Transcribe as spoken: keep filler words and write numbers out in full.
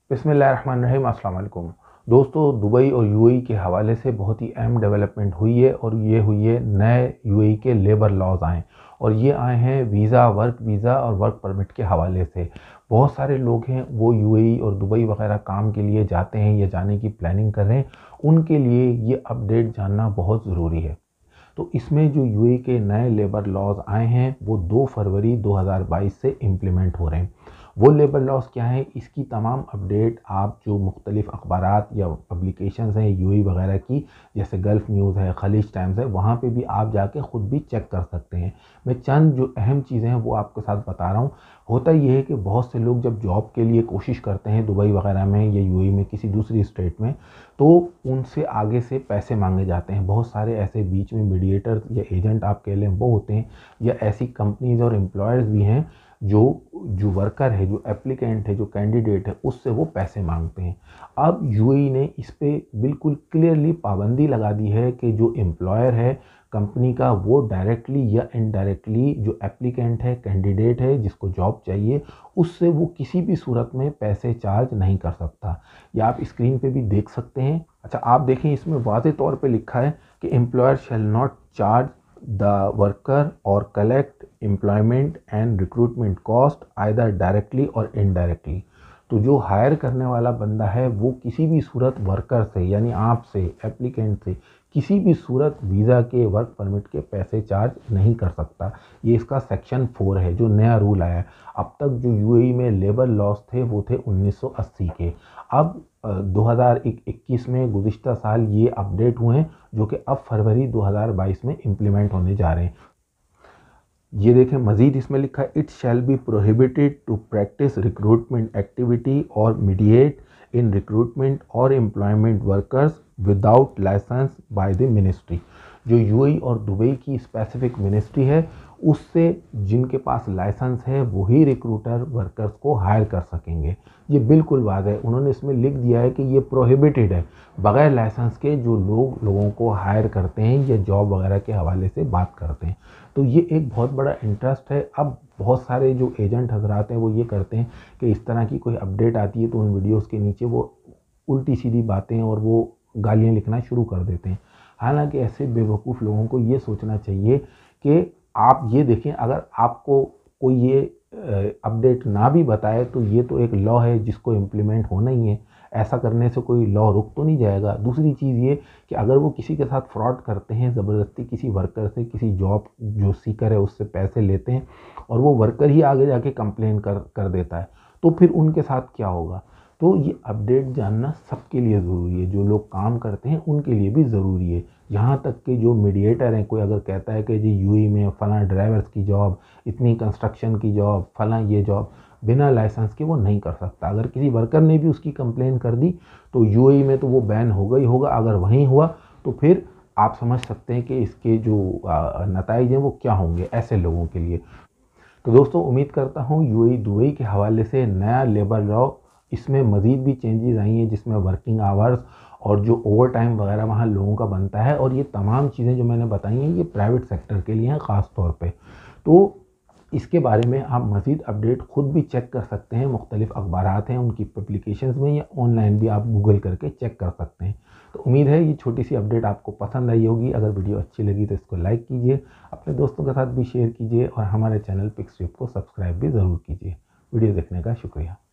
बिस्मिल्लाहिर्रहमानिर्रहीम, अस्सलाम वालेकुम। दोस्तों, दुबई और यूएई के हवाले से बहुत ही अहम डेवलपमेंट हुई है और ये हुई है नए यूएई के लेबर लॉज आए और ये आए हैं वीज़ा, वर्क वीज़ा और वर्क परमिट के हवाले से। बहुत सारे लोग हैं वो यूएई और दुबई वगैरह काम के लिए जाते हैं या जाने की प्लानिंग कर रहे हैं, उनके लिए ये अपडेट जानना बहुत ज़रूरी है। तो इसमें जो यूएई के नए लेबर लॉज आए हैं वो दो फरवरी दो हज़ार बाईस से इम्प्लीमेंट हो रहे हैं। वो लेबर लॉज क्या है, इसकी तमाम अपडेट आप जो मुख्तलिफ अखबारात या पब्लिकेशंस हैं यूएई वगैरह की, जैसे गल्फ़ न्यूज़ है, खलीज टाइम्स है, वहाँ पे भी आप जाके ख़ुद भी चेक कर सकते हैं। मैं चंद जो अहम चीज़ें हैं वो आपके साथ बता रहा हूँ। होता ये है कि बहुत से लोग जब जॉब के लिए कोशिश करते हैं दुबई वगैरह में या यूएई में किसी दूसरी स्टेट में, तो उनसे आगे से पैसे मांगे जाते हैं। बहुत सारे ऐसे बीच में मीडिएटर या एजेंट आप कह लें वो होते हैं, या ऐसी कंपनीज और एम्प्लॉयर्स भी हैं जो जो वर्कर है, जो एप्लीकेंट है, जो कैंडिडेट है, उससे वो पैसे मांगते हैं। अब यूएई ने इस पे बिल्कुल क्लियरली पाबंदी लगा दी है कि जो एम्प्लॉयर है कंपनी का, वो डायरेक्टली या इनडायरेक्टली जो एप्लीकेंट है, कैंडिडेट है जिसको जॉब चाहिए, उससे वो किसी भी सूरत में पैसे चार्ज नहीं कर सकता। या आप स्क्रीन पे भी देख सकते हैं। अच्छा, आप देखें, इसमें वाज़ेह तौर पे लिखा है कि employer shall not charge the worker or collect employment and recruitment cost either directly or indirectly. तो जो हायर करने वाला बंदा है वो किसी भी सूरत वर्कर से, यानी आपसे, एप्लीकेंट से, किसी भी सूरत वीज़ा के, वर्क परमिट के पैसे चार्ज नहीं कर सकता। ये इसका सेक्शन फोर है जो नया रूल आया है। अब तक जो यूएई में लेबर लॉज थे वो थे उन्नीस सौ अस्सी के। अब दो हज़ार इक्कीस में गुज़िश्ता साल ये अपडेट हुए हैं जो कि अब फरवरी दो हज़ार बाईस में इम्प्लीमेंट होने जा रहे हैं। ये देखें, मज़ीद इसमें लिखा है, it shall be prohibited to practise recruitment activity or mediate in recruitment or employment workers without licence by the ministry. जो यूएई और दुबई की स्पेसिफिक मिनिस्ट्री है, उससे जिनके पास लाइसेंस है वही रिक्रूटर वर्कर्स को हायर कर सकेंगे। ये बिल्कुल वाज़ेह है। उन्होंने इसमें लिख दिया है कि ये प्रोहिबिटेड है, बग़ैर लाइसेंस के जो लोग लोगों को हायर करते हैं या जॉब वगैरह के हवाले से बात करते हैं। तो ये एक बहुत बड़ा इंटरेस्ट है। अब बहुत सारे जो एजेंट हजरात हैं वो ये करते हैं कि इस तरह की कोई अपडेट आती है तो उन वीडियोस के नीचे वो उल्टी सीधी बातें और वो गालियाँ लिखना शुरू कर देते हैं। हालांकि ऐसे बेवकूफ़ लोगों को ये सोचना चाहिए कि आप ये देखें, अगर आपको कोई ये अपडेट ना भी बताए तो ये तो एक लॉ है जिसको इम्प्लीमेंट होना ही है। ऐसा करने से कोई लॉ रुक तो नहीं जाएगा। दूसरी चीज़ ये कि अगर वो किसी के साथ फ्रॉड करते हैं, ज़बरदस्ती किसी वर्कर से, किसी जॉब जो सीकर है उससे पैसे लेते हैं और वो वर्कर ही आगे जाके कंप्लेन कर कर देता है, तो फिर उनके साथ क्या होगा। तो ये अपडेट जानना सबके लिए ज़रूरी है, जो लोग काम करते हैं उनके लिए भी ज़रूरी है। यहाँ तक कि जो मीडिएटर हैं, कोई अगर कहता है कि जी यूएई में फ़लाँ ड्राइवर्स की जॉब, इतनी कंस्ट्रक्शन की जॉब, फ़लाँ ये जॉब, बिना लाइसेंस के वो नहीं कर सकता। अगर किसी वर्कर ने भी उसकी कंप्लेन कर दी तो यूएई में तो वो बैन होगा ही होगा। अगर वहीं हुआ तो फिर आप समझ सकते हैं कि इसके जो नताइज हैं वो क्या होंगे ऐसे लोगों के लिए। तो दोस्तों, उम्मीद करता हूँ यूएई दुबई के हवाले से नया लेबर लॉ, इसमें मज़ीद भी चेंजेस आई हैं जिसमें वर्किंग आवर्स और जो ओवर टाइम वगैरह वहाँ लोगों का बनता है, और ये तमाम चीज़ें जो मैंने बताई हैं ये प्राइवेट सेक्टर के लिए हैं ख़ास तौर पे। तो इसके बारे में आप मज़ीद अपडेट ख़ुद भी चेक कर सकते हैं। मुख्तलिफ़ अखबारात हैं उनकी पब्लिकेशंस में, या ऑनलाइन भी आप गूगल करके चेक कर सकते हैं। तो उम्मीद है ये छोटी सी अपडेट आपको पसंद आई होगी। अगर वीडियो अच्छी लगी तो इसको लाइक कीजिए, अपने दोस्तों के साथ भी शेयर कीजिए और हमारे चैनल पिक्सट्यूब को सब्सक्राइब भी ज़रूर कीजिए। वीडियो देखने का शुक्रिया।